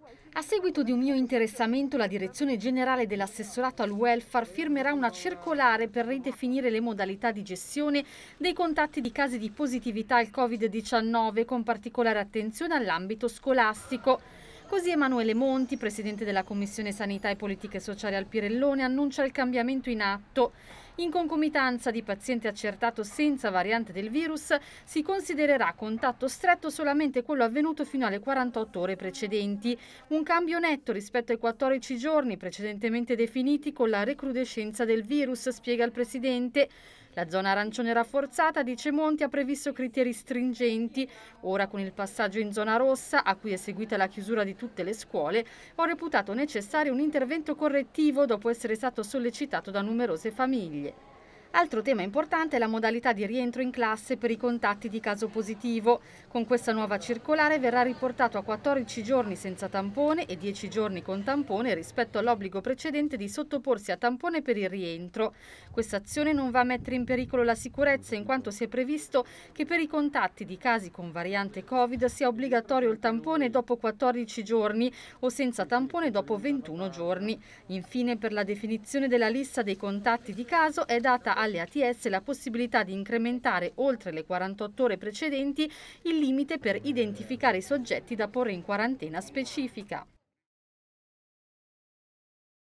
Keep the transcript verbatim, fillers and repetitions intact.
A seguito di un mio interessamento, la Direzione Generale dell'Assessorato al Welfare firmerà una circolare per ridefinire le modalità di gestione dei contatti di casi di positività al Covid diciannove, con particolare attenzione all'ambito scolastico. Così Emanuele Monti, presidente della Commissione Sanità e Politiche Sociali al Pirellone, annuncia il cambiamento in atto. In concomitanza di paziente accertato senza variante del virus, si considererà contatto stretto solamente quello avvenuto fino alle quarantotto ore precedenti. Un cambio netto rispetto ai quattordici giorni precedentemente definiti con la recrudescenza del virus, spiega il presidente. La zona arancione rafforzata, dice Monti, ha previsto criteri stringenti. Ora, con il passaggio in zona rossa, a cui è seguita la chiusura di tutte le scuole, ho reputato necessario un intervento correttivo dopo essere stato sollecitato da numerose famiglie. Altro tema importante è la modalità di rientro in classe per i contatti di caso positivo. Con questa nuova circolare verrà riportato a quattordici giorni senza tampone e dieci giorni con tampone rispetto all'obbligo precedente di sottoporsi a tampone per il rientro. Questa azione non va a mettere in pericolo la sicurezza, in quanto si è previsto che per i contatti di casi con variante Covid sia obbligatorio il tampone dopo quattordici giorni o senza tampone dopo ventuno giorni. Infine, per la definizione della lista dei contatti di caso è data alle A T S la possibilità di incrementare oltre le quarantotto ore precedenti il limite per identificare i soggetti da porre in quarantena specifica.